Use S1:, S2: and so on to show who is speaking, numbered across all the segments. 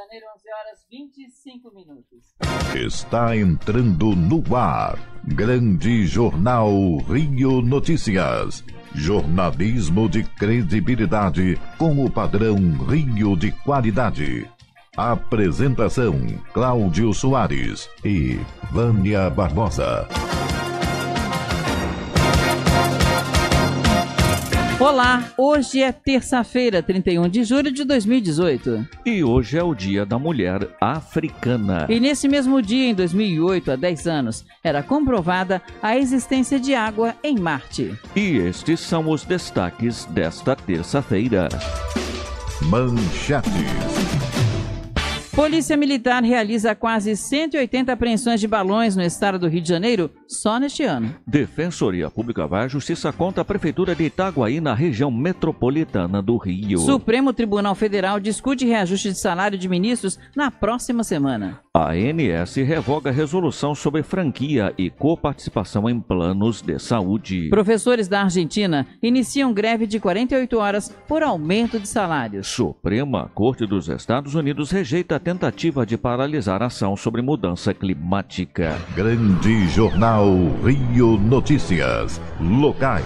S1: Janeiro, 11 horas 25 minutos.
S2: Está entrando no ar. Grande Jornal Rio Notícias. Jornalismo de credibilidade com o padrão Rio de qualidade. Apresentação: Cláudio Soares e Vânia Barbosa.
S1: Olá, hoje é terça-feira, 31 de julho de 2018.
S3: E hoje é o Dia da Mulher Africana.
S1: E nesse mesmo dia, em 2008, há 10 anos, era comprovada a existência de água em Marte.
S3: E estes são os destaques desta terça-feira.
S2: Manchetes.
S1: Polícia Militar realiza quase 180 apreensões de balões no estado do Rio de Janeiro só neste ano.
S3: Defensoria Pública vai à justiça contra a Prefeitura de Itaguaí na região metropolitana do Rio.
S1: Supremo Tribunal Federal discute reajuste de salário de ministros na próxima semana.
S3: A ANS revoga a resolução sobre franquia e coparticipação em planos de saúde.
S1: Professores da Argentina iniciam greve de 48 horas por aumento de salários.
S3: Suprema Corte dos Estados Unidos rejeita a tentativa de paralisar a ação sobre mudança climática.
S2: Grande Jornal Rio Notícias. Locais.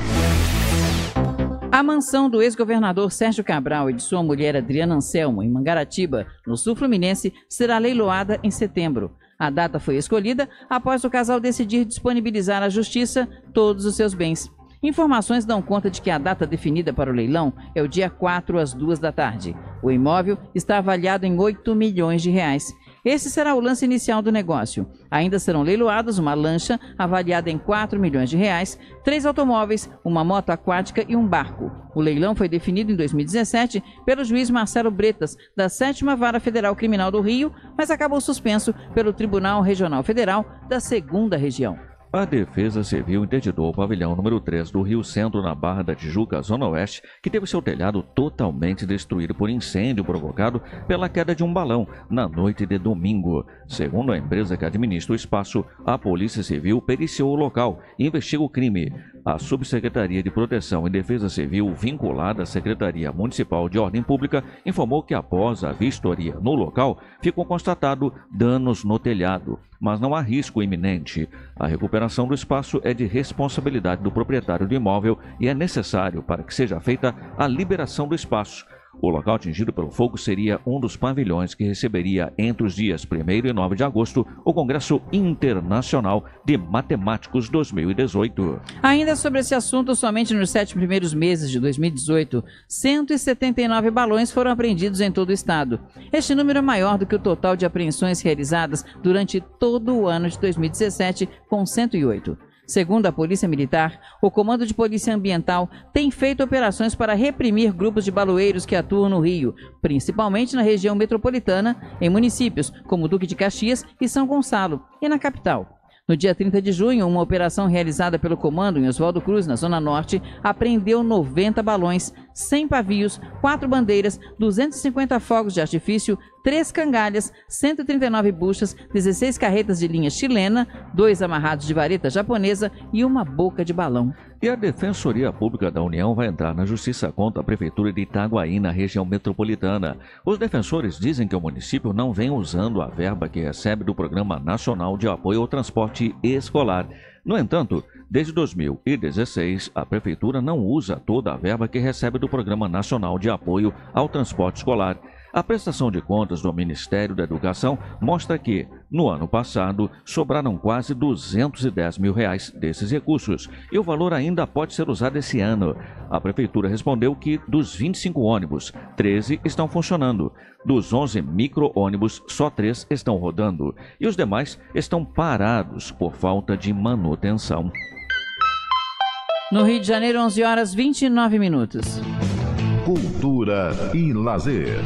S1: A mansão do ex-governador Sérgio Cabral e de sua mulher Adriana Anselmo, em Mangaratiba, no sul fluminense, será leiloada em setembro. A data foi escolhida após o casal decidir disponibilizar à justiça todos os seus bens. Informações dão conta de que a data definida para o leilão é o dia 4 às 2 da tarde. O imóvel está avaliado em 8 milhões de reais. Esse será o lance inicial do negócio. Ainda serão leiloados uma lancha avaliada em 4 milhões de reais, 3 automóveis, uma moto aquática e um barco. O leilão foi definido em 2017 pelo juiz Marcelo Bretas, da 7ª Vara Federal Criminal do Rio, mas acabou suspenso pelo Tribunal Regional Federal da 2ª Região.
S3: A Defesa Civil interditou o pavilhão número 3 do Rio Centro, na Barra da Tijuca, Zona Oeste, que teve seu telhado totalmente destruído por incêndio provocado pela queda de um balão na noite de domingo. Segundo a empresa que administra o espaço, a Polícia Civil periciou o local e investiga o crime. A Subsecretaria de Proteção e Defesa Civil, vinculada à Secretaria Municipal de Ordem Pública, informou que após a vistoria no local, ficou constatado danos no telhado, mas não há risco iminente. A recuperação do espaço é de responsabilidade do proprietário do imóvel e é necessário para que seja feita a liberação do espaço. O local atingido pelo fogo seria um dos pavilhões que receberia entre os dias 1º e 9 de agosto o Congresso Internacional de Matemáticos 2018.
S1: Ainda sobre esse assunto, somente nos 7 primeiros meses de 2018, 179 balões foram apreendidos em todo o estado. Este número é maior do que o total de apreensões realizadas durante todo o ano de 2017, com 108. Segundo a Polícia Militar, o Comando de Polícia Ambiental tem feito operações para reprimir grupos de baloeiros que atuam no Rio, principalmente na região metropolitana, em municípios como Duque de Caxias e São Gonçalo, e na capital. No dia 30 de junho, uma operação realizada pelo Comando em Oswaldo Cruz, na Zona Norte, apreendeu 90 balões, 100 pavios, 4 bandeiras, 250 fogos de artifício, 3 cangalhas, 139 buchas, 16 carretas de linha chilena, 2 amarrados de vareta japonesa e uma boca de balão.
S3: E a Defensoria Pública da União vai entrar na justiça contra a Prefeitura de Itaguaí, na região metropolitana. Os defensores dizem que o município não vem usando a verba que recebe do Programa Nacional de Apoio ao Transporte Escolar. No entanto, desde 2016, a Prefeitura não usa toda a verba que recebe do Programa Nacional de Apoio ao Transporte Escolar. A prestação de contas do Ministério da Educação mostra que, no ano passado, sobraram quase R$210 mil desses recursos e o valor ainda pode ser usado esse ano. A Prefeitura respondeu que, dos 25 ônibus, 13 estão funcionando. Dos 11 micro-ônibus, só 3 estão rodando e os demais estão parados por falta de manutenção.
S1: No Rio de Janeiro, 11 horas 29 minutos.
S2: Cultura e lazer.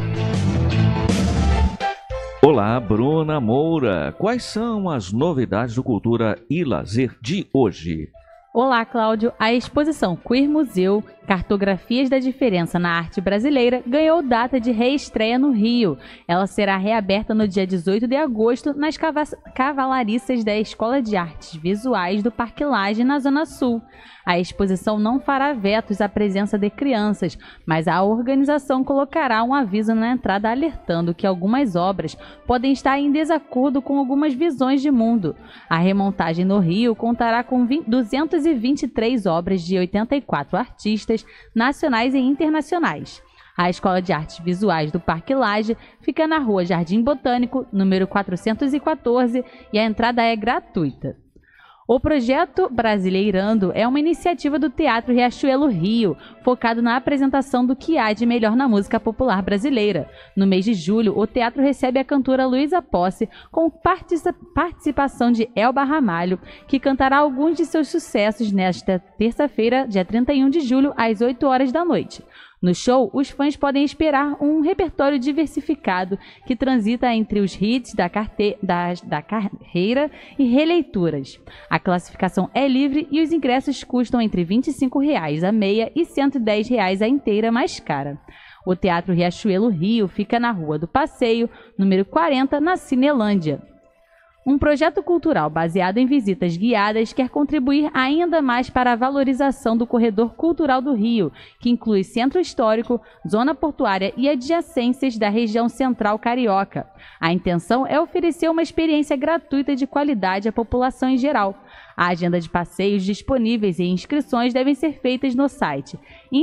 S3: Olá, Bruna Moura. Quais são as novidades do Cultura e Lazer de hoje?
S4: Olá, Cláudio. A exposição Queer Museu, Cartografias da Diferença na Arte Brasileira, ganhou data de reestreia no Rio. Ela será reaberta no dia 18 de agosto nas cavalariças da Escola de Artes Visuais do Parque Lage, na Zona Sul. A exposição não fará vetos à presença de crianças, mas a organização colocará um aviso na entrada alertando que algumas obras podem estar em desacordo com algumas visões de mundo. A remontagem no Rio contará com 223 obras de 84 artistas nacionais e internacionais. A Escola de Artes Visuais do Parque Lage fica na Rua Jardim Botânico, número 414, e a entrada é gratuita. O projeto Brasileirando é uma iniciativa do Teatro Riachuelo Rio, focado na apresentação do que há de melhor na música popular brasileira. No mês de julho, o teatro recebe a cantora Luísa Posse, com participação de Elba Ramalho, que cantará alguns de seus sucessos nesta terça-feira, dia 31 de julho, às 8 horas da noite. No show, os fãs podem esperar um repertório diversificado que transita entre os hits da carreira e releituras. A classificação é livre e os ingressos custam entre R$ 25,00 a meia e R$ 110,00 a inteira mais cara. O Teatro Riachuelo Rio fica na Rua do Passeio, número 40, na Cinelândia. Um projeto cultural baseado em visitas guiadas quer contribuir ainda mais para a valorização do corredor cultural do Rio, que inclui centro histórico, zona portuária e adjacências da região central carioca. A intenção é oferecer uma experiência gratuita de qualidade à população em geral. A agenda de passeios disponíveis e inscrições devem ser feitas no site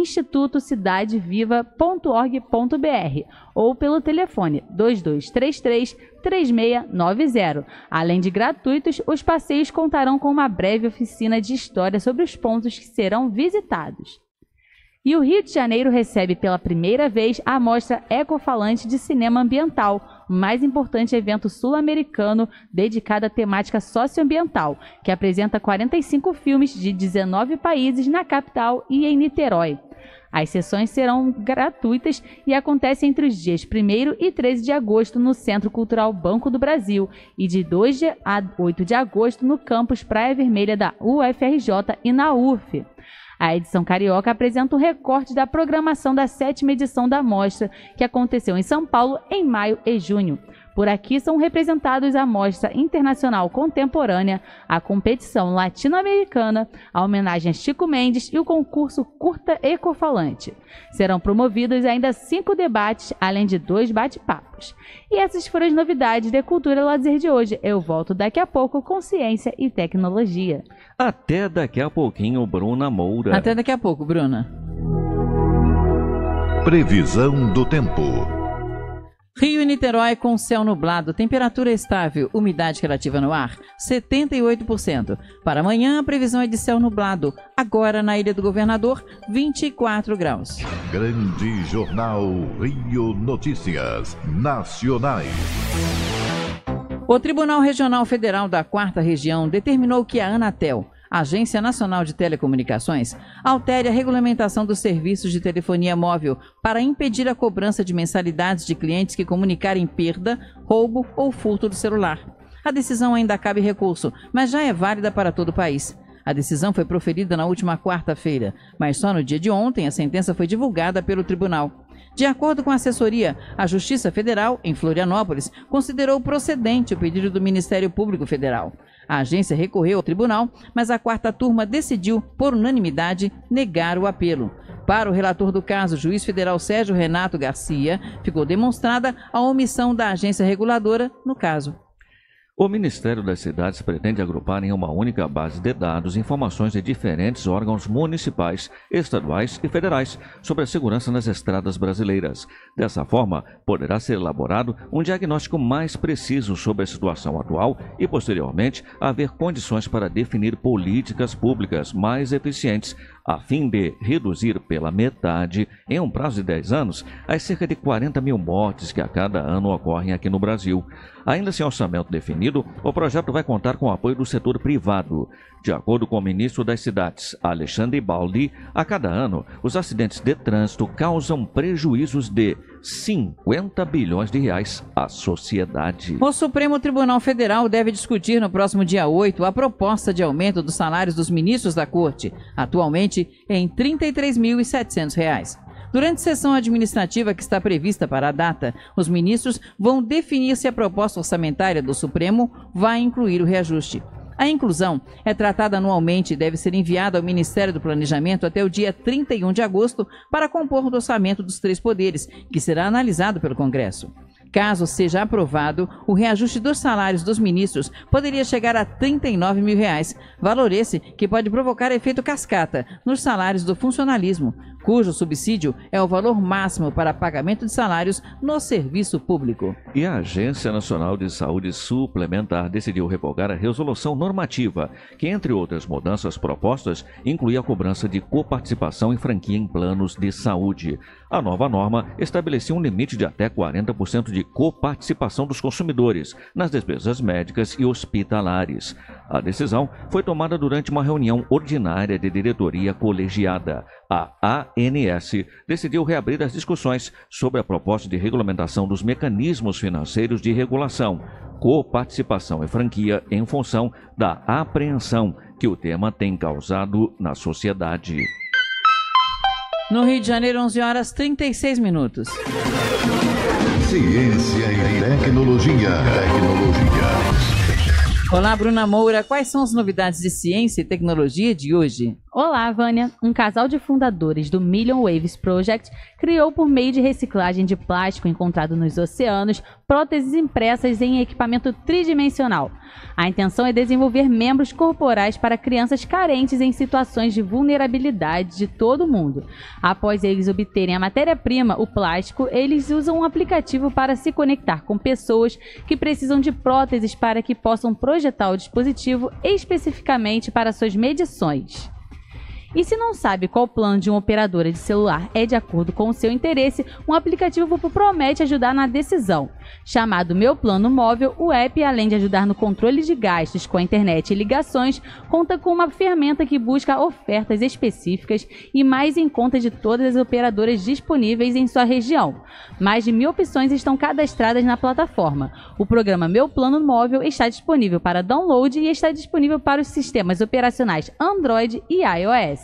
S4: institutocidadeviva.org.br ou pelo telefone 2233-3690. Além de gratuitos, os passeios contarão com uma breve oficina de história sobre os pontos que serão visitados. E o Rio de Janeiro recebe pela primeira vez a Mostra Ecofalante de Cinema Ambiental, o mais importante evento sul-americano dedicado à temática socioambiental, que apresenta 45 filmes de 19 países na capital e em Niterói. As sessões serão gratuitas e acontecem entre os dias 1º e 13 de agosto no Centro Cultural Banco do Brasil e de 2 a 8 de agosto no campus Praia Vermelha da UFRJ e na UF. A edição carioca apresenta um recorte da programação da 7ª edição da Mostra, que aconteceu em São Paulo em maio e junho. Por aqui são representados a Mostra Internacional Contemporânea, a competição latino-americana, a homenagem a Chico Mendes e o concurso Curta Ecofalante. Serão promovidos ainda 5 debates, além de 2 bate-papos. E essas foram as novidades de Cultura e Lazer de hoje. Eu volto daqui a pouco com Ciência e Tecnologia.
S3: Até daqui a pouquinho, Bruna Moura.
S1: Até daqui a pouco, Bruna.
S2: Previsão do tempo.
S1: Rio e Niterói com céu nublado, temperatura estável, umidade relativa no ar, 78%. Para amanhã, a previsão é de céu nublado. Agora, na Ilha do Governador, 24 graus.
S2: Grande Jornal Rio Notícias Nacionais.
S1: O Tribunal Regional Federal da 4ª Região determinou que a Anatel, Agência Nacional de Telecomunicações, altere a regulamentação dos serviços de telefonia móvel para impedir a cobrança de mensalidades de clientes que comunicarem perda, roubo ou furto do celular. A decisão ainda cabe recurso, mas já é válida para todo o país. A decisão foi proferida na última quarta-feira, mas só no dia de ontem a sentença foi divulgada pelo tribunal. De acordo com a assessoria, a Justiça Federal, em Florianópolis, considerou procedente o pedido do Ministério Público Federal. A agência recorreu ao tribunal, mas a 4ª turma decidiu, por unanimidade, negar o apelo. Para o relator do caso, o juiz federal Sérgio Renato Garcia, ficou demonstrada a omissão da agência reguladora no caso.
S3: O Ministério das Cidades pretende agrupar em uma única base de dados informações de diferentes órgãos municipais, estaduais e federais sobre a segurança nas estradas brasileiras. Dessa forma, poderá ser elaborado um diagnóstico mais preciso sobre a situação atual e, posteriormente, haver condições para definir políticas públicas mais eficientes, a fim de reduzir pela metade, em um prazo de 10 anos, as cerca de 40 mil mortes que a cada ano ocorrem aqui no Brasil. Ainda sem orçamento definido, o projeto vai contar com o apoio do setor privado. De acordo com o ministro das Cidades, Alexandre Baldi, a cada ano, os acidentes de trânsito causam prejuízos de 50 bilhões de reais à sociedade.
S1: O Supremo Tribunal Federal deve discutir no próximo dia 8 a proposta de aumento dos salários dos ministros da Corte, atualmente em R$ 33.700. Durante sessão administrativa que está prevista para a data, os ministros vão definir se a proposta orçamentária do Supremo vai incluir o reajuste. A inclusão é tratada anualmente e deve ser enviada ao Ministério do Planejamento até o dia 31 de agosto para compor o orçamento dos três poderes, que será analisado pelo Congresso. Caso seja aprovado, o reajuste dos salários dos ministros poderia chegar a R$ 39 mil, valor esse que pode provocar efeito cascata nos salários do funcionalismo, cujo subsídio é o valor máximo para pagamento de salários no serviço público.
S3: E a Agência Nacional de Saúde Suplementar decidiu revogar a resolução normativa, que, entre outras mudanças propostas, inclui a cobrança de coparticipação em franquia em planos de saúde. A nova norma estabelecia um limite de até 40% de coparticipação dos consumidores nas despesas médicas e hospitalares. A decisão foi tomada durante uma reunião ordinária de diretoria colegiada. A ANS decidiu reabrir as discussões sobre a proposta de regulamentação dos mecanismos financeiros de regulação, coparticipação e franquia em função da apreensão que o tema tem causado na sociedade.
S1: No Rio de Janeiro, 11 horas 36 minutos.
S2: Ciência e tecnologia.
S1: Olá, Bruna Moura. Quais são as novidades de ciência e tecnologia de hoje?
S4: Olá, Vânia. Um casal de fundadores do Million Waves Project criou, por meio de reciclagem de plástico encontrado nos oceanos, próteses impressas em equipamento tridimensional. A intenção é desenvolver membros corporais para crianças carentes em situações de vulnerabilidade de todo o mundo. Após eles obterem a matéria-prima, o plástico, eles usam um aplicativo para se conectar com pessoas que precisam de próteses para que possam projetar o dispositivo especificamente para suas medições. E se não sabe qual plano de uma operadora de celular é de acordo com o seu interesse, um aplicativo promete ajudar na decisão. Chamado Meu Plano Móvel, o app, além de ajudar no controle de gastos com a internet e ligações, conta com uma ferramenta que busca ofertas específicas e mais em conta de todas as operadoras disponíveis em sua região. Mais de 1.000 opções estão cadastradas na plataforma. O programa Meu Plano Móvel está disponível para download e está disponível para os sistemas operacionais Android e iOS.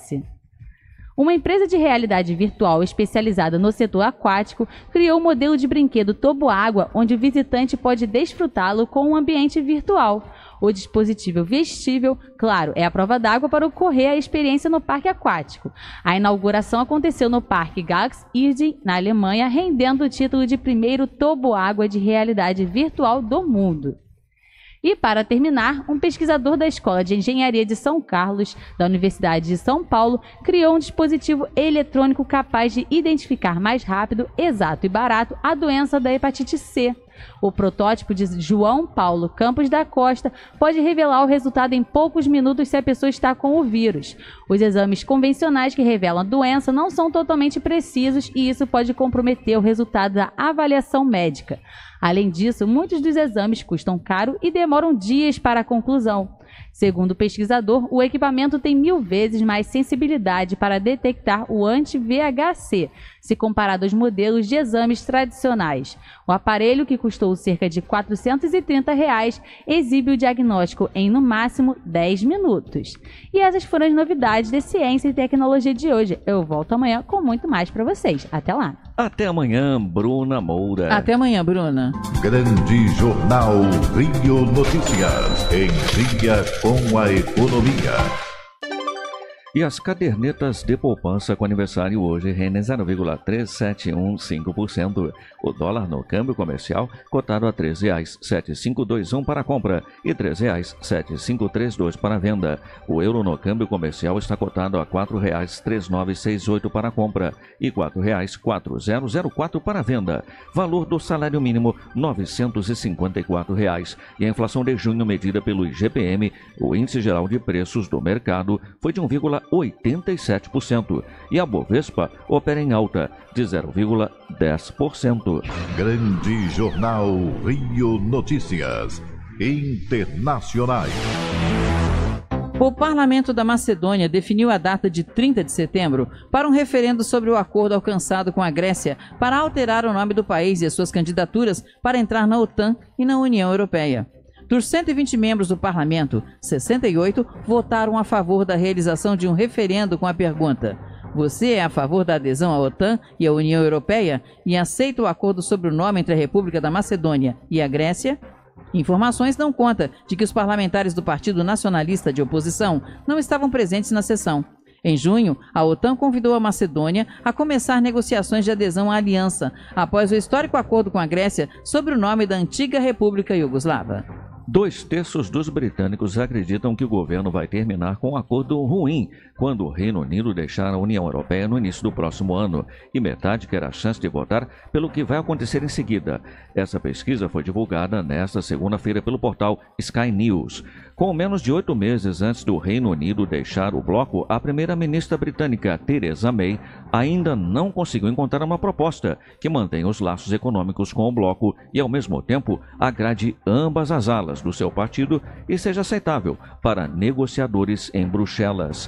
S4: Uma empresa de realidade virtual especializada no setor aquático criou um modelo de brinquedo toboágua onde o visitante pode desfrutá-lo com um ambiente virtual. O dispositivo vestível, claro, é a prova d'água para ocorrer a experiência no parque aquático. A inauguração aconteceu no Parque Galaxy Eden, na Alemanha, rendendo o título de primeiro toboágua de realidade virtual do mundo. E, para terminar, um pesquisador da Escola de Engenharia de São Carlos, da Universidade de São Paulo, criou um dispositivo eletrônico capaz de identificar mais rápido, exato e barato a doença da hepatite C. O protótipo de João Paulo Campos da Costa pode revelar o resultado em poucos minutos se a pessoa está com o vírus. Os exames convencionais que revelam a doença não são totalmente precisos e isso pode comprometer o resultado da avaliação médica. Além disso, muitos dos exames custam caro e demoram dias para a conclusão. Segundo o pesquisador, o equipamento tem 1000 vezes mais sensibilidade para detectar o anti-VHC, se comparado aos modelos de exames tradicionais. O aparelho, que custou cerca de R$ 430, exibe o diagnóstico em, no máximo, 10 minutos. E essas foram as novidades de ciência e tecnologia de hoje. Eu volto amanhã com muito mais para vocês. Até lá!
S3: Até amanhã, Bruna Moura.
S1: Até amanhã, Bruna.
S2: Grande Jornal Rio Notícias. Em dia com a economia.
S3: E as cadernetas de poupança com aniversário hoje rendem 0,3715%. O dólar no câmbio comercial cotado a R$ 3,7521 para compra e R$ 3,7532 para venda. O euro no câmbio comercial está cotado a R$ 4,3968 para compra e R$ 4,4004 para venda. Valor do salário mínimo R$ 954. E a inflação de junho medida pelo IGPM, o Índice Geral de Preços do Mercado, foi de 1,87%. E a Bovespa opera em alta de 0,10%.
S2: Grande Jornal Rio Notícias. Internacionais.
S1: O Parlamento da Macedônia definiu a data de 30 de setembro para um referendo sobre o acordo alcançado com a Grécia para alterar o nome do país e as suas candidaturas para entrar na OTAN e na União Europeia. Dos 120 membros do parlamento, 68 votaram a favor da realização de um referendo com a pergunta: você é a favor da adesão à OTAN e à União Europeia e aceita o acordo sobre o nome entre a República da Macedônia e a Grécia? Informações dão conta de que os parlamentares do Partido Nacionalista de Oposição não estavam presentes na sessão. Em junho, a OTAN convidou a Macedônia a começar negociações de adesão à aliança, após o histórico acordo com a Grécia sobre o nome da antiga República Iugoslava.
S3: 2/3 dos britânicos acreditam que o governo vai terminar com um acordo ruim quando o Reino Unido deixar a União Europeia no início do próximo ano, e metade quer a chance de votar pelo que vai acontecer em seguida. Essa pesquisa foi divulgada nesta segunda-feira pelo portal Sky News. Com menos de 8 meses antes do Reino Unido deixar o bloco, a primeira-ministra britânica Theresa May ainda não conseguiu encontrar uma proposta que mantenha os laços econômicos com o bloco e, ao mesmo tempo, agrade ambas as alas do seu partido e seja aceitável para negociadores em Bruxelas.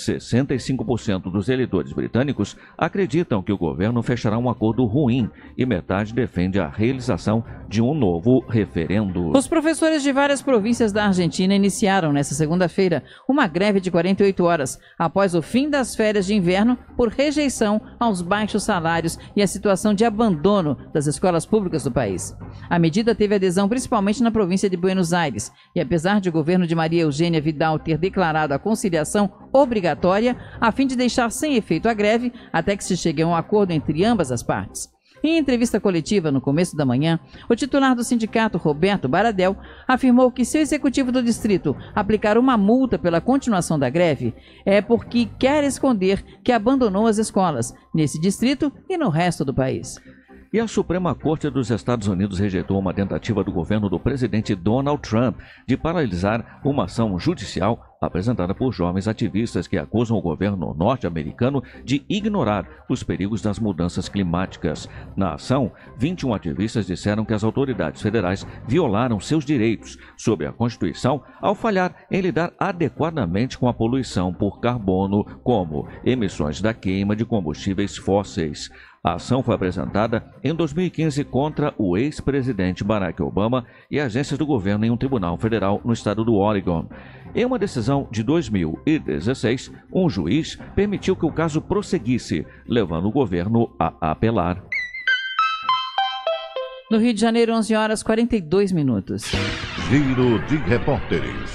S3: 65% dos eleitores britânicos acreditam que o governo fechará um acordo ruim e metade defende a realização de um novo referendo.
S1: Os professores de várias províncias da Argentina iniciaram nesta segunda-feira uma greve de 48 horas após o fim das férias de inverno por rejeição aos baixos salários e a situação de abandono das escolas públicas do país. A medida teve adesão principalmente na província de Buenos Aires e, apesar de o governo de Maria Eugênia Vidal ter declarado a conciliação obrigatória a fim de deixar sem efeito a greve até que se chegue a um acordo entre ambas as partes. Em entrevista coletiva no começo da manhã, o titular do sindicato, Roberto Baradel, afirmou que se o executivo do distrito aplicar uma multa pela continuação da greve, é porque quer esconder que abandonou as escolas nesse distrito e no resto do país.
S3: E a Suprema Corte dos Estados Unidos rejeitou uma tentativa do governo do presidente Donald Trump de paralisar uma ação judicial apresentada por jovens ativistas que acusam o governo norte-americano de ignorar os perigos das mudanças climáticas. Na ação, 21 ativistas disseram que as autoridades federais violaram seus direitos sob a Constituição ao falhar em lidar adequadamente com a poluição por carbono, como emissões da queima de combustíveis fósseis. A ação foi apresentada em 2015 contra o ex-presidente Barack Obama e agências do governo em um tribunal federal no estado do Oregon. Em uma decisão de 2016, um juiz permitiu que o caso prosseguisse, levando o governo a apelar.
S1: No Rio de Janeiro, 11 horas 42 minutos.
S2: Giro de repórteres.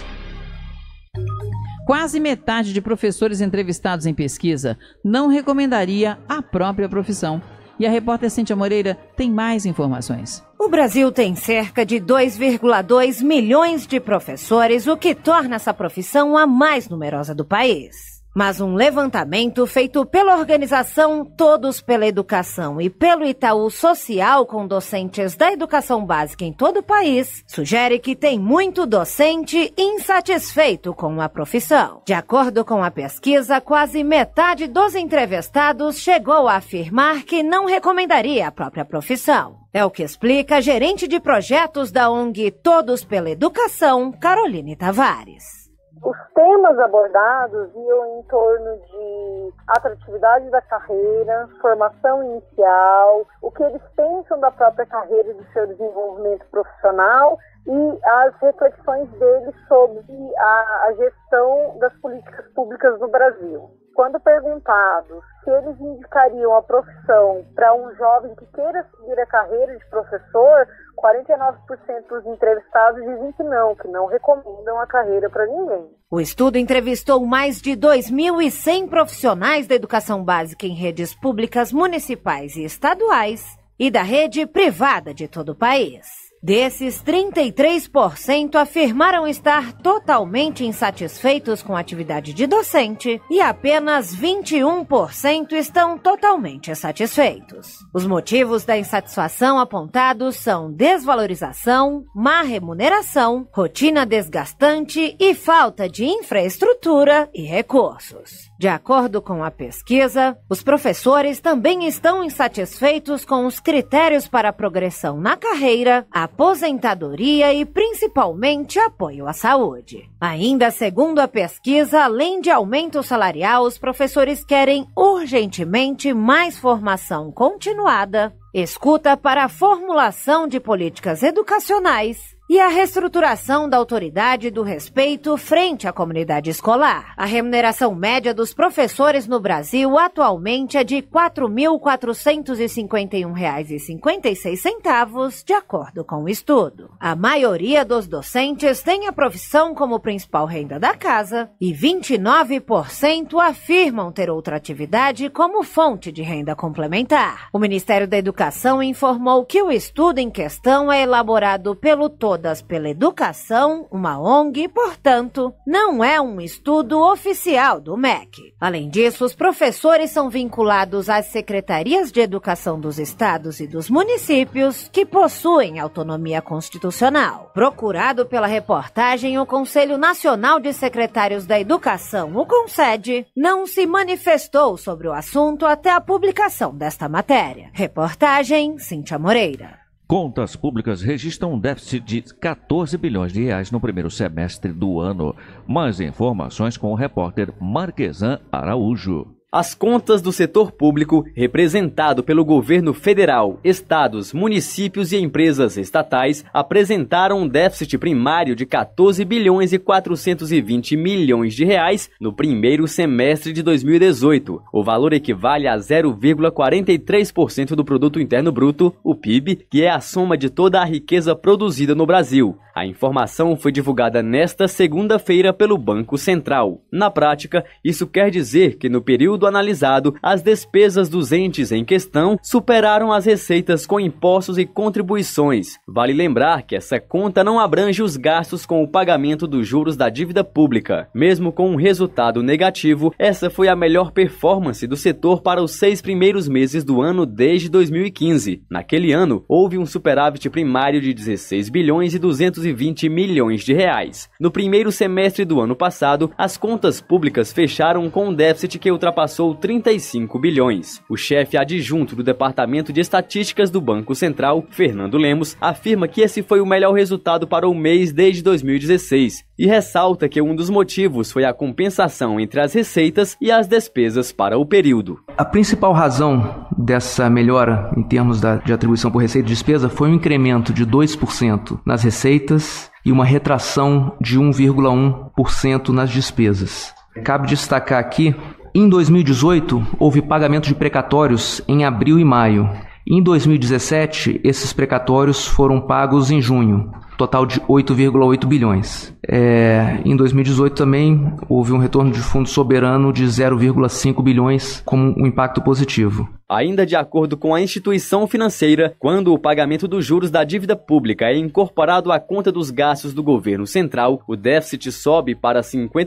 S1: Quase metade de professores entrevistados em pesquisa não recomendaria a própria profissão. E a repórter Cíntia Moreira tem mais informações.
S5: O Brasil tem cerca de 2,2 milhões de professores, o que torna essa profissão a mais numerosa do país. Mas um levantamento feito pela organização Todos pela Educação e pelo Itaú Social com docentes da educação básica em todo o país sugere que tem muito docente insatisfeito com a profissão. De acordo com a pesquisa, quase metade dos entrevistados chegou a afirmar que não recomendaria a própria profissão. É o que explica a gerente de projetos da ONG Todos pela Educação, Caroline Tavares.
S6: Os temas abordados iam em torno de atratividade da carreira, formação inicial, o que eles pensam da própria carreira e do seu desenvolvimento profissional e as reflexões deles sobre a gestão das políticas públicas no Brasil. Quando perguntados se eles indicariam a profissão para um jovem que queira seguir a carreira de professor, 49% dos entrevistados dizem que não recomendam a carreira para ninguém.
S5: O estudo entrevistou mais de 2.100 profissionais da educação básica em redes públicas municipais e estaduais e da rede privada de todo o país. Desses, 33% afirmaram estar totalmente insatisfeitos com a atividade de docente e apenas 21% estão totalmente satisfeitos. Os motivos da insatisfação apontados são desvalorização, má remuneração, rotina desgastante e falta de infraestrutura e recursos. De acordo com a pesquisa, os professores também estão insatisfeitos com os critérios para a progressão na carreira, aposentadoria e principalmente apoio à saúde. Ainda segundo a pesquisa, além de aumento salarial, os professores querem urgentemente mais formação continuada, escuta para a formulação de políticas educacionais e a reestruturação da autoridade do respeito frente à comunidade escolar. A remuneração média dos professores no Brasil atualmente é de R$ 4.451,56, de acordo com o estudo. A maioria dos docentes tem a profissão como principal renda da casa e 29% afirmam ter outra atividade como fonte de renda complementar. O Ministério da Educação informou que o estudo em questão é elaborado pelo Todas pela Educação, uma ONG, e, portanto, não é um estudo oficial do MEC. Além disso, os professores são vinculados às secretarias de educação dos estados e dos municípios, que possuem autonomia constitucional. Procurado pela reportagem, o Conselho Nacional de Secretários da Educação, o CONSED, não se manifestou sobre o assunto até a publicação desta matéria. Reportagem Cíntia Moreira.
S3: Contas públicas registram um déficit de 14 bilhões de reais no primeiro semestre do ano. Mais informações com o repórter Marquesan Araújo.
S7: As contas do setor público, representado pelo governo federal, estados, municípios e empresas estatais, apresentaram um déficit primário de 14 bilhões e 420 milhões de reais no primeiro semestre de 2018. O valor equivale a 0,43% do produto interno bruto, o PIB, que é a soma de toda a riqueza produzida no Brasil. A informação foi divulgada nesta segunda-feira pelo Banco Central. Na prática, isso quer dizer que no período analisado, as despesas dos entes em questão superaram as receitas com impostos e contribuições. Vale lembrar que essa conta não abrange os gastos com o pagamento dos juros da dívida pública. Mesmo com um resultado negativo, essa foi a melhor performance do setor para os 6 primeiros meses do ano desde 2015. Naquele ano, houve um superávit primário de 16 bilhões e 220 milhões de reais. No primeiro semestre do ano passado, as contas públicas fecharam com um déficit que ultrapassou 35 bilhões. O chefe adjunto do Departamento de Estatísticas do Banco Central, Fernando Lemos, afirma que esse foi o melhor resultado para o mês desde 2016 e ressalta que um dos motivos foi a compensação entre as receitas e as despesas para o período.
S8: A principal razão dessa melhora em termos de atribuição por receita e despesa foi um incremento de 2% nas receitas e uma retração de 1,1% nas despesas. Cabe destacar aqui, em 2018, houve pagamento de precatórios em abril e maio. Em 2017, esses precatórios foram pagos em junho, total de 8,8 bilhões. Em 2018 também houve um retorno de fundo soberano de 0,5 bilhões como um impacto positivo.
S7: Ainda de acordo com a instituição financeira, quando o pagamento dos juros da dívida pública é incorporado à conta dos gastos do governo central, o déficit sobe para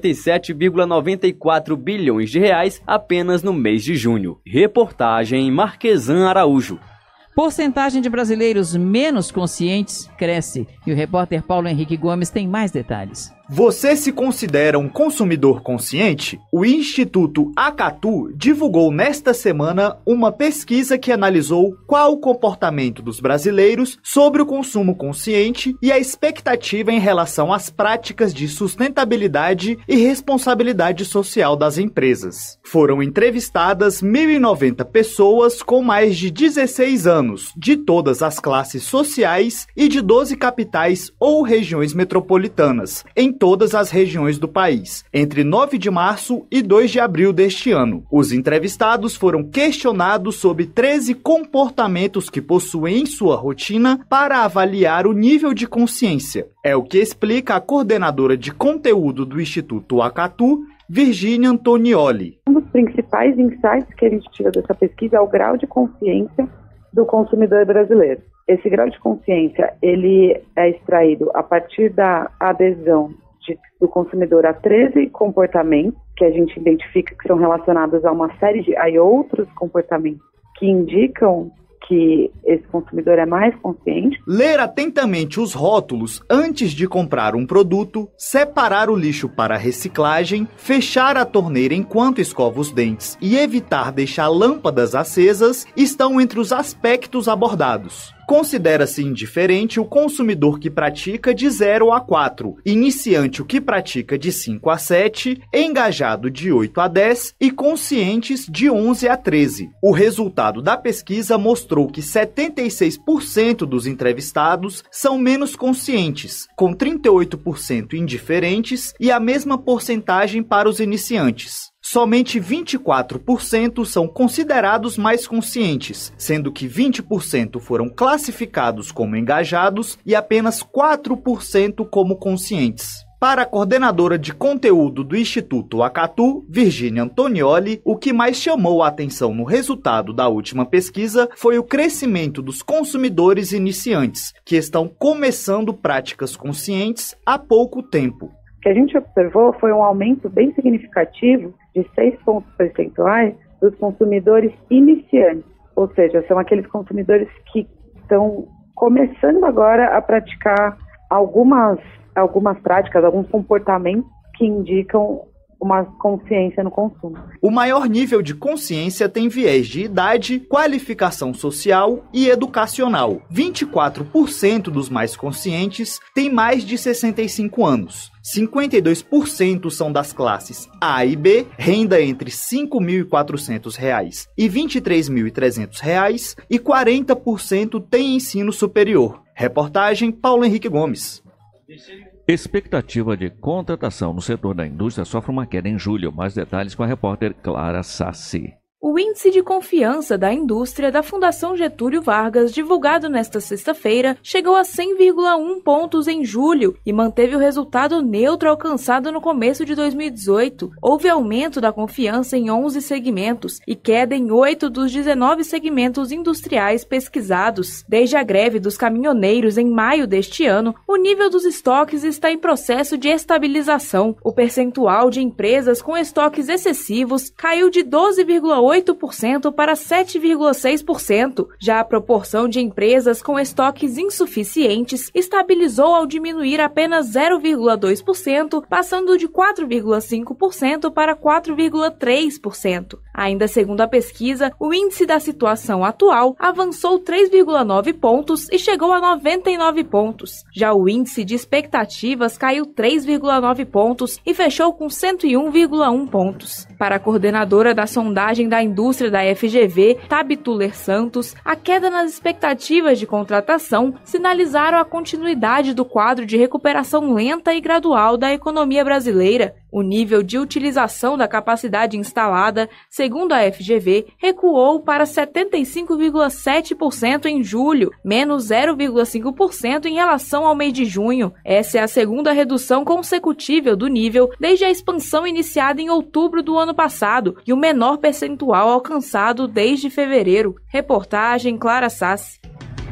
S7: 57,94 bilhões de reais apenas no mês de junho. Reportagem Marquesan Araújo.
S1: Porcentagem de brasileiros menos conscientes cresce e o repórter Paulo Henrique Gomes tem mais detalhes.
S9: Você se considera um consumidor consciente? O Instituto Acatu divulgou nesta semana uma pesquisa que analisou qual o comportamento dos brasileiros sobre o consumo consciente e a expectativa em relação às práticas de sustentabilidade e responsabilidade social das empresas. Foram entrevistadas 1.090 pessoas com mais de 16 anos, de todas as classes sociais e de 12 capitais ou regiões metropolitanas, em todas as regiões do país, entre 9 de março e 2 de abril deste ano. Os entrevistados foram questionados sobre 13 comportamentos que possuem em sua rotina para avaliar o nível de consciência. É o que explica a coordenadora de conteúdo do Instituto Acatu, Virgínia Antonioli.
S10: Um dos principais insights que a gente tira dessa pesquisa é o grau de consciência do consumidor brasileiro. Esse grau de consciência, ele é extraído a partir da adesão do consumidor a 13 comportamentos que a gente identifica que são relacionados a uma série de outros comportamentos que indicam que esse consumidor é mais consciente.
S9: Ler atentamente os rótulos antes de comprar um produto, separar o lixo para reciclagem, fechar a torneira enquanto escova os dentes e evitar deixar lâmpadas acesas estão entre os aspectos abordados. Considera-se indiferente o consumidor que pratica de 0 a 4, iniciante o que pratica de 5 a 7, engajado de 8 a 10 e conscientes de 11 a 13. O resultado da pesquisa mostrou que 76% dos entrevistados são menos conscientes, com 38% indiferentes e a mesma porcentagem para os iniciantes. Somente 24% são considerados mais conscientes, sendo que 20% foram classificados como engajados e apenas 4% como conscientes. Para a coordenadora de conteúdo do Instituto Acatu, Virgínia Antonioli, o que mais chamou a atenção no resultado da última pesquisa foi o crescimento dos consumidores iniciantes, que estão começando práticas conscientes há pouco tempo.
S10: O que a gente observou foi um aumento bem significativo de 6 pontos percentuais dos consumidores iniciantes, ou seja, são aqueles consumidores que estão começando agora a praticar algumas práticas, alguns comportamentos que indicam uma consciência no consumo.
S9: O maior nível de consciência tem viés de idade, qualificação social e educacional. 24% dos mais conscientes têm mais de 65 anos. 52% são das classes A e B, renda entre R$ 5.400 e R$ 23.300, e 40% têm ensino superior. Reportagem Paulo Henrique Gomes.
S3: Expectativa de contratação no setor da indústria sofre uma queda em julho. Mais detalhes com a repórter Clara Sassi.
S11: O índice de confiança da indústria da Fundação Getúlio Vargas, divulgado nesta sexta-feira, chegou a 100,1 pontos em julho e manteve o resultado neutro alcançado no começo de 2018. Houve aumento da confiança em 11 segmentos e queda em 8 dos 19 segmentos industriais pesquisados. Desde a greve dos caminhoneiros em maio deste ano, o nível dos estoques está em processo de estabilização. O percentual de empresas com estoques excessivos caiu de 12,8% para 7,6%. Já a proporção de empresas com estoques insuficientes estabilizou ao diminuir apenas 0,2%, passando de 4,5% para 4,3%. Ainda segundo a pesquisa, o índice da situação atual avançou 3,9 pontos e chegou a 99 pontos. Já o índice de expectativas caiu 3,9 pontos e fechou com 101,1 pontos. Para a coordenadora da sondagem da indústria da FGV, Tabi Tuller Santos, a queda nas expectativas de contratação sinalizaram a continuidade do quadro de recuperação lenta e gradual da economia brasileira. O nível de utilização da capacidade instalada, segundo a FGV, recuou para 75,7% em julho, menos 0,5% em relação ao mês de junho. Essa é a segunda redução consecutiva do nível desde a expansão iniciada em outubro do ano passado e o menor percentual alcançado desde fevereiro. Reportagem Clara Sassi.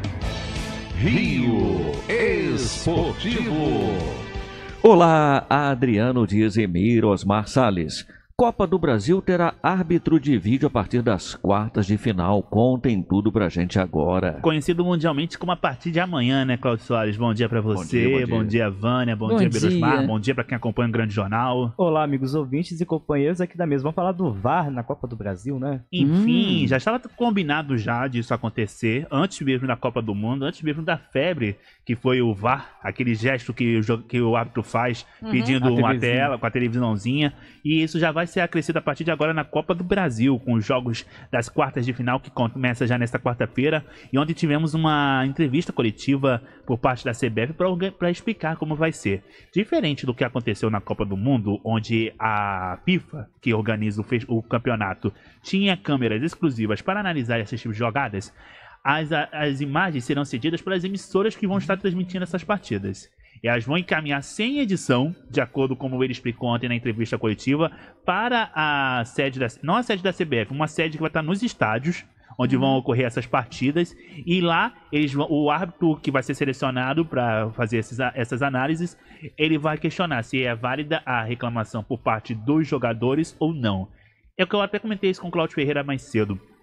S2: Rio Esportivo.
S3: Olá, Adriano Dias e Mirosmar Salles. Copa do Brasil terá árbitro de vídeo a partir das quartas de final. Contem tudo pra gente agora.
S12: Conhecido mundialmente como a partir de amanhã, né, Cláudio Soares? Bom dia pra você, bom dia Vânia, bom dia Berosmar, bom dia pra quem acompanha o Grande Jornal.
S13: Olá, amigos ouvintes e companheiros aqui da mesa. Vamos falar do VAR na Copa do Brasil, né?
S12: Enfim, já estava combinado já disso acontecer, antes mesmo da Copa do Mundo, antes mesmo da febre, que foi o VAR, aquele gesto que o árbitro faz, pedindo uma tela com a televisãozinha, e isso já vai ser acrescido a partir de agora na Copa do Brasil, com os jogos das quartas de final que começa já nesta quarta-feira, e onde tivemos uma entrevista coletiva por parte da CBF para explicar como vai ser. Diferente do que aconteceu na Copa do Mundo, onde a FIFA, que organiza o campeonato, tinha câmeras exclusivas para analisar esses tipos de jogadas, as imagens serão cedidas pelas emissoras que vão estar transmitindo essas partidas. E elas vão encaminhar sem edição, de acordo com como ele explicou ontem na entrevista coletiva, para a sede não a sede da CBF, uma sede que vai estar nos estádios, onde vão ocorrer essas partidas, e lá o árbitro que vai ser selecionado para fazer essas análises, ele vai questionar se é válida a reclamação por parte dos jogadores ou não. É o que eu até comentei isso com o Cláudio Ferreira mais cedo.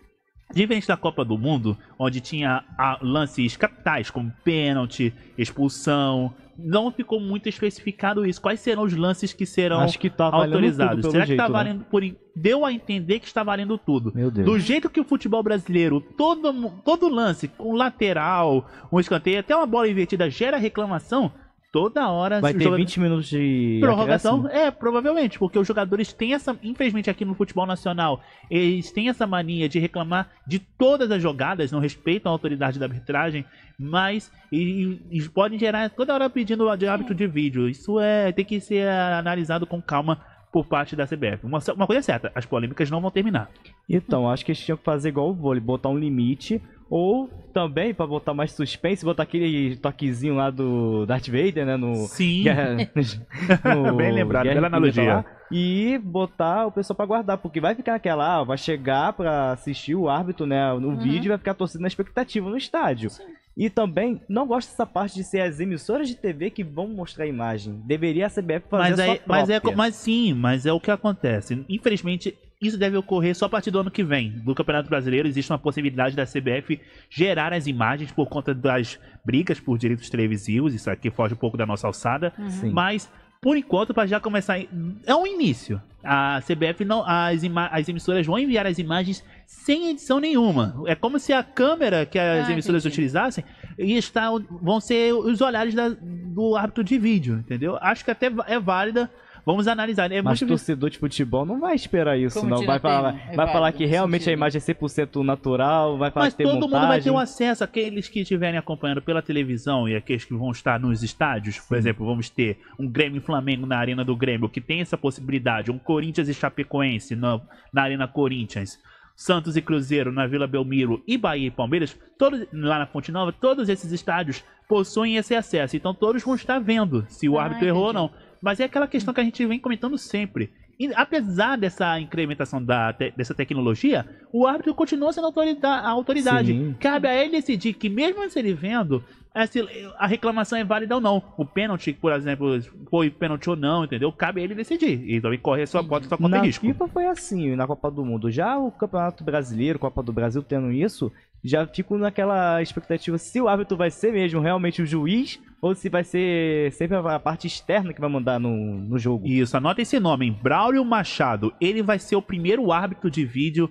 S12: Diferente da Copa do Mundo, onde tinha lances capitais, como pênalti, expulsão, não ficou muito especificado isso. Quais serão os lances que serão autorizados? Será que está valendo deu a entender que está valendo tudo.
S13: Meu Deus.
S12: Do jeito que o futebol brasileiro, todo lance, um lateral, um escanteio, até uma bola invertida gera reclamação, toda hora...
S13: Vai ter 20 minutos de
S12: prorrogação? Provavelmente, porque os jogadores têm essa... Infelizmente aqui no futebol nacional, eles têm essa mania de reclamar de todas as jogadas, não respeitam a autoridade da arbitragem, mas eles podem gerar toda hora pedindo de árbitro de vídeo. Isso tem que ser analisado com calma por parte da CBF. Uma coisa é certa, as polêmicas não vão terminar.
S13: Então, acho que eles tinham que fazer igual o vôlei, botar um limite, ou também, pra botar mais suspense, botar aquele toquezinho lá do Darth Vader, né?
S12: Sim.
S13: Bem
S12: lembrado, bela analogia.
S13: E botar o pessoal pra guardar, porque vai ficar aquela, vai chegar pra assistir o árbitro, né, no vídeo, e vai ficar torcendo na expectativa no estádio. Sim. E também, não gosto dessa parte de ser as emissoras de TV que vão mostrar a imagem. Deveria a CBF fazer a sua própria.
S12: Mas é o que acontece. Infelizmente, isso deve ocorrer só a partir do ano que vem. Do Campeonato Brasileiro, existe uma possibilidade da CBF gerar as imagens por conta das brigas por direitos televisivos. Isso aqui foge um pouco da nossa alçada. Mas, por enquanto, para já começar... É um início. A CBF não... As emissoras vão enviar as imagens sem edição nenhuma. É como se a câmera que as emissoras utilizassem vão ser os olhares do árbitro de vídeo, entendeu? Acho que até é válida. Vamos analisar.
S13: Mas o torcedor de futebol não vai esperar isso, não. Vai falar que realmente a imagem é 100% natural, vai falar que tem montagem. Mas todo mundo vai ter um
S12: acesso, aqueles que estiverem acompanhando pela televisão e aqueles que vão estar nos estádios. Por exemplo, vamos ter um Grêmio e Flamengo na Arena do Grêmio, que tem essa possibilidade. Um Corinthians e Chapecoense na Arena Corinthians. Santos e Cruzeiro na Vila Belmiro e Bahia e Palmeiras, todos lá na Fonte Nova, todos esses estádios possuem esse acesso. Então todos vão estar vendo se o árbitro errou ou não. Mas é aquela questão que a gente vem comentando sempre. E, apesar dessa incrementação dessa tecnologia, o árbitro continua sendo a autoridade. Sim. Cabe a ele decidir que, mesmo se ele vendo, a reclamação é válida ou não. O pênalti, por exemplo, foi pênalti ou não, entendeu? Cabe a ele decidir. E também correr sua conta e risco.
S13: Na FIFA foi assim, na Copa do Mundo. Já o Campeonato Brasileiro, Copa do Brasil tendo isso, já fico naquela expectativa se o árbitro vai ser mesmo realmente o juiz ou se vai ser sempre a parte externa que vai mandar no jogo.
S12: Isso, anota esse nome, Braulio Machado. Ele vai ser o primeiro árbitro de vídeo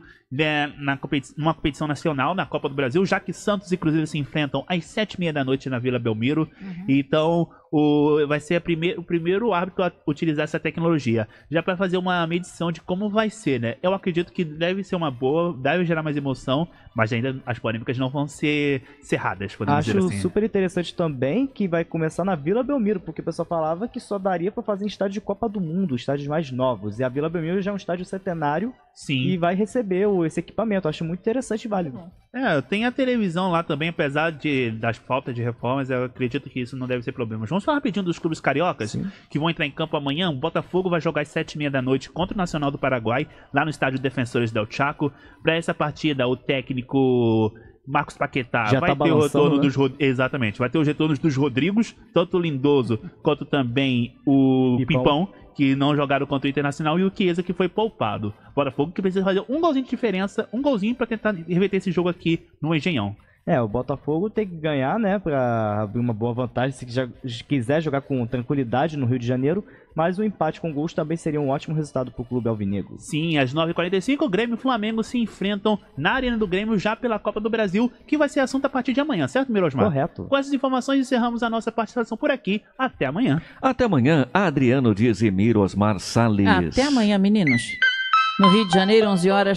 S12: numa competição nacional na Copa do Brasil, já que Santos e Cruzeiro se enfrentam às 7h30 da noite na Vila Belmiro. Então vai ser o primeiro árbitro a utilizar essa tecnologia, já para fazer uma medição de como vai ser, né? Eu acredito que deve ser uma boa, deve gerar mais emoção, mas ainda as polêmicas não vão ser cerradas, podemos dizer assim.
S13: Acho super interessante também que vai começar na Vila Belmiro, porque o pessoal falava que só daria para fazer em estádio de Copa do Mundo, estádios mais novos, e a Vila Belmiro já é um estádio centenário.
S12: Sim.
S13: E vai receber esse equipamento. Acho muito interessante e válido.
S12: Tem a televisão lá também, apesar das faltas de reformas, eu acredito que isso não deve ser problema. Vamos falar rapidinho dos clubes cariocas, que vão entrar em campo amanhã. O Botafogo vai jogar às 7h30 da noite contra o Nacional do Paraguai, lá no estádio Defensores del Chaco. Para essa partida, o técnico Marcos Paquetá vai ter o retorno Exatamente, vai ter os retornos dos Rodrigos, tanto o Lindoso quanto também o Pimpão, que não jogaram contra o Internacional, e o Chiesa, que foi poupado. Botafogo que precisa fazer um golzinho de diferença, um golzinho para tentar reverter esse jogo aqui no Engenhão.
S13: O Botafogo tem que ganhar, né, para abrir uma boa vantagem se já quiser jogar com tranquilidade no Rio de Janeiro, mas o empate com gols também seria um ótimo resultado para o clube alvinegro.
S12: Sim, às 9h45 o Grêmio e o Flamengo se enfrentam na Arena do Grêmio já pela Copa do Brasil, que vai ser assunto a partir de amanhã, certo, Mirosmar?
S13: Correto.
S12: Com essas informações encerramos a nossa participação por aqui. Até amanhã.
S3: Até amanhã, Adriano Dias e Mirosmar Salles.
S1: Até amanhã, meninos. No Rio de Janeiro,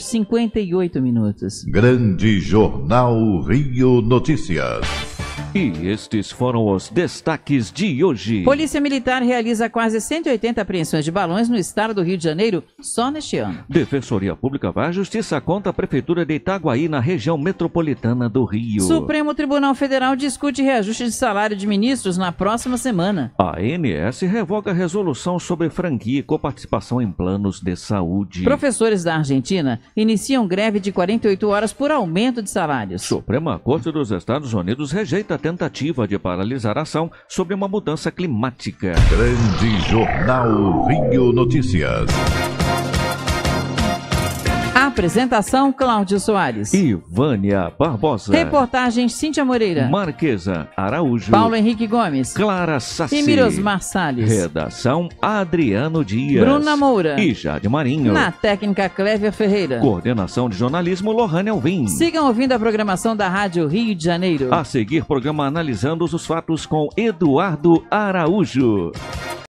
S1: 11h58.
S2: Grande Jornal Rio Notícias.
S3: E estes foram os destaques de hoje.
S1: Polícia Militar realiza quase 180 apreensões de balões no estado do Rio de Janeiro só neste ano.
S3: Defensoria Pública vai à Justiça contra a Prefeitura de Itaguaí na região metropolitana do Rio.
S1: Supremo Tribunal Federal discute reajuste de salário de ministros na próxima semana.
S3: A ANS revoga a resolução sobre franquia e coparticipação em planos de saúde.
S1: Professores da Argentina iniciam greve de 48 horas por aumento de salários.
S3: Suprema Corte dos Estados Unidos rejeita a tentativa de paralisar a ação sobre uma mudança climática.
S2: Grande Jornal Rio Notícias.
S1: A Apresentação, Cláudio Soares.
S3: E Vânia Barbosa.
S1: Reportagem, Cíntia Moreira.
S3: Marquesa Araújo.
S1: Paulo Henrique Gomes.
S3: Clara Sassi.
S1: E Mirosmar Salles.
S3: Redação, Adriano Dias.
S1: Bruna Moura.
S3: E Jade Marinho.
S1: Na técnica, Clévia Ferreira.
S3: Coordenação de jornalismo, Lohane Alvim.
S1: Sigam ouvindo a programação da Rádio Rio de Janeiro.
S3: A seguir, programa Analisando os Fatos com Eduardo Araújo.